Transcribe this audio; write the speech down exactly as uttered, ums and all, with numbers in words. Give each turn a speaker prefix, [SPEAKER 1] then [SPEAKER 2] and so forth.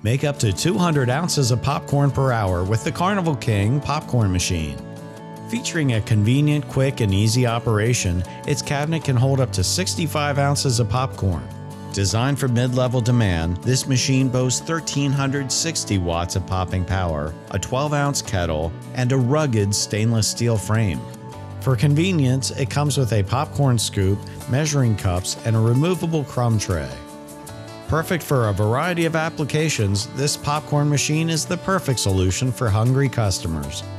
[SPEAKER 1] Make up to two hundred ounces of popcorn per hour with the Carnival King popcorn machine. Featuring a convenient, quick, and easy operation, its cabinet can hold up to sixty-five ounces of popcorn. Designed for mid-level demand, this machine boasts one thousand three hundred sixty watts of popping power, a twelve ounce kettle, and a rugged stainless steel frame. For convenience, it comes with a popcorn scoop, measuring cups, and a removable crumb tray. Perfect for a variety of applications, this popcorn machine is the perfect solution for hungry customers.